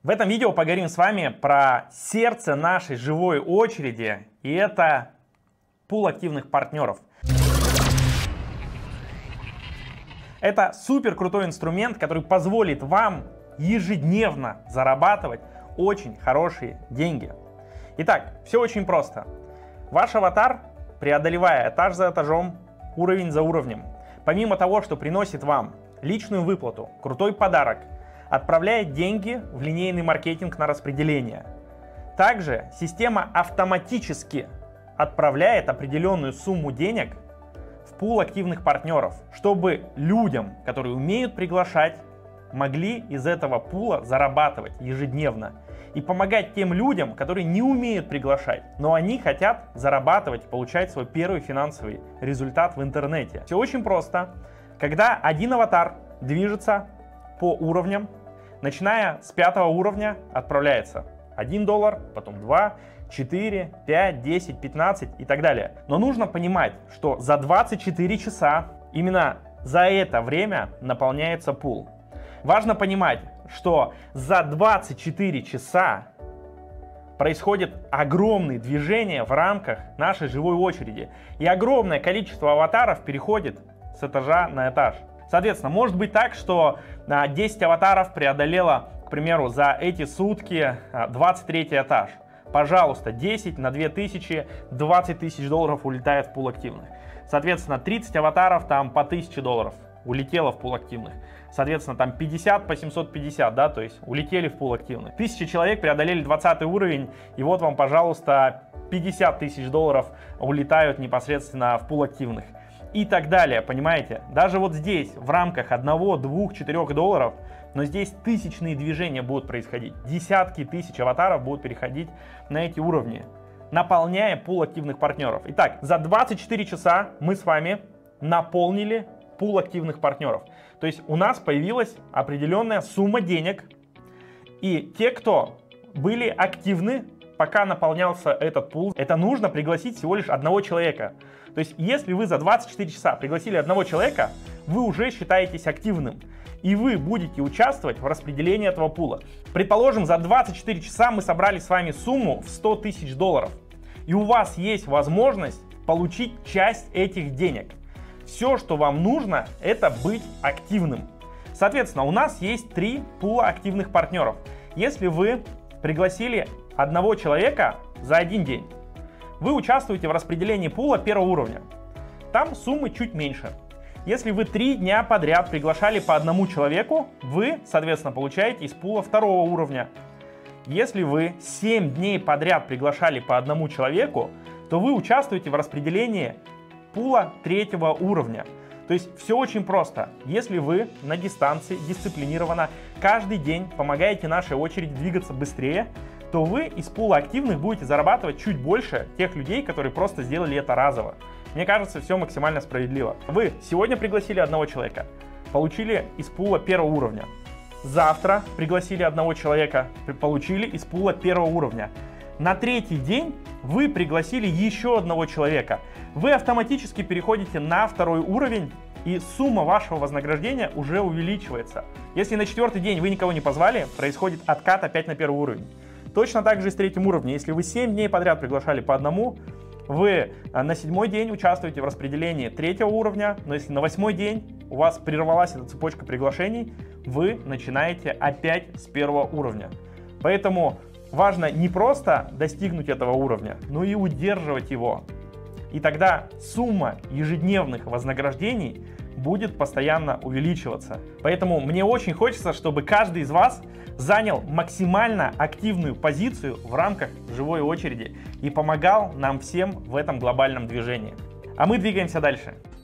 В этом видео поговорим с вами про сердце нашей живой очереди, и это пул активных партнеров. Это супер крутой инструмент, который позволит вам ежедневно зарабатывать очень хорошие деньги. Итак, все очень просто. Ваш аватар, преодолевая этаж за этажом, уровень за уровнем, помимо того, что приносит вам личную выплату, крутой подарок, отправляет деньги в линейный маркетинг на распределение. Также система автоматически отправляет определенную сумму денег в пул активных партнеров, чтобы людям, которые умеют приглашать, могли из этого пула зарабатывать ежедневно и помогать тем людям, которые не умеют приглашать, но они хотят зарабатывать и получать свой первый финансовый результат в интернете. Все очень просто. Когда один аватар движется по уровням, начиная с 5 уровня отправляется $1, потом 2, 4, 5, 10, 15 и так далее. Но нужно понимать, что за 24 часа, именно за это время наполняется пул. Важно понимать, что за 24 часа происходит огромные движения в рамках нашей живой очереди. И огромное количество аватаров переходит с этажа на этаж. Соответственно, может быть так, что 10 аватаров преодолело, к примеру, за эти сутки 23 этаж. Пожалуйста, 10 на 2000, $20 тысяч улетает в пул активных. Соответственно, 30 аватаров там по $1000 улетело в пул активных. Соответственно, там 50 по 750, да, то есть улетели в пул активных. 1000 человек преодолели 20 уровень, и вот вам, пожалуйста, $50 тысяч улетают непосредственно в пул активных. И так далее, понимаете? Даже вот здесь, в рамках 1, 2, 4 долларов, но здесь тысячные движения будут происходить. Десятки тысяч аватаров будут переходить на эти уровни, наполняя пул активных партнеров. Итак, за 24 часа мы с вами наполнили пул активных партнеров. То есть у нас появилась определенная сумма денег, и те, кто были активны, пока наполнялся этот пул, это нужно пригласить всего лишь одного человека. То есть, если вы за 24 часа пригласили одного человека, вы уже считаетесь активным, и вы будете участвовать в распределении этого пула. Предположим, за 24 часа мы собрали с вами сумму в $100 тысяч, и у вас есть возможность получить часть этих денег. Все, что вам нужно, это быть активным. Соответственно, у нас есть 3 пула активных партнеров. Если вы пригласили одного человека за один день, вы участвуете в распределении пула 1 уровня. Там суммы чуть меньше. Если вы 3 дня подряд приглашали по одному человеку, вы, соответственно, получаете из пула 2 уровня. Если вы 7 дней подряд приглашали по одному человеку, то вы участвуете в распределении пула 3 уровня. То есть все очень просто. Если вы на дистанции дисциплинированно каждый день помогаете нашей очереди двигаться быстрее, то вы из пула активных будете зарабатывать чуть больше тех людей, которые просто сделали это разово. Мне кажется, все максимально справедливо. Вы сегодня пригласили одного человека, получили из пула 1 уровня. Завтра пригласили одного человека, получили из пула 1 уровня. На 3-й день вы пригласили еще одного человека. Вы автоматически переходите на 2 уровень, и сумма вашего вознаграждения уже увеличивается. Если на 4-й день вы никого не позвали, происходит откат опять на 1 уровень. Точно так же и с 3-м уровнем. Если вы 7 дней подряд приглашали по одному, вы на 7-й день участвуете в распределении 3 уровня, но если на 8-й день у вас прервалась эта цепочка приглашений, вы начинаете опять с 1 уровня. Поэтому важно не просто достигнуть этого уровня, но и удерживать его. И тогда сумма ежедневных вознаграждений будет постоянно увеличиваться. Поэтому мне очень хочется, чтобы каждый из вас занял максимально активную позицию в рамках живой очереди и помогал нам всем в этом глобальном движении. А мы двигаемся дальше.